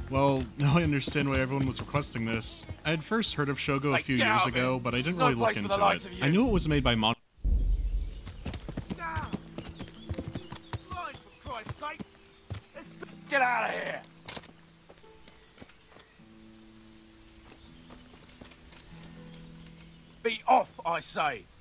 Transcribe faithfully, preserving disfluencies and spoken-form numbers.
Well, now I understand why everyone was requesting this. I had first heard of Shogo a Like, few get years out of ago, here. but I There's didn't no really look place for into the likes it. of you. I knew it was made by Mon- Blind, for Christ's sake! Let's get out of here! Be off, I say!